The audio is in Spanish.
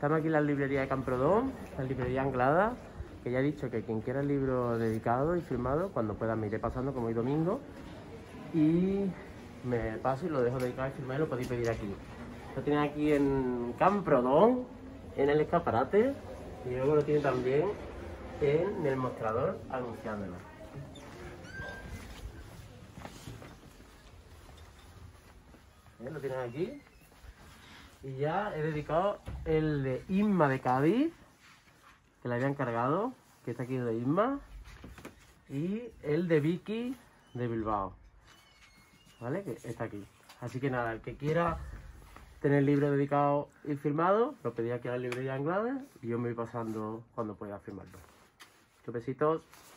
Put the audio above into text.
Estamos aquí en la librería de Camprodón, la librería Anglada, que ya he dicho que quien quiera el libro dedicado y firmado, cuando pueda me iré pasando como hoy domingo. Y me paso y lo dejo dedicado y firmado y lo podéis pedir aquí. Lo tienen aquí en Camprodón, en el escaparate, y luego lo tienen también en el mostrador anunciándolo. Lo tienen aquí. Y ya he dedicado el de Isma de Cádiz, que le había encargado, que está aquí de Isma, y el de Vicky de Bilbao, ¿vale? Que está aquí. Así que nada, el que quiera tener el libro dedicado y firmado, lo pedí aquí a la librería Anglada y yo me voy pasando cuando pueda firmarlo. Muchos besitos.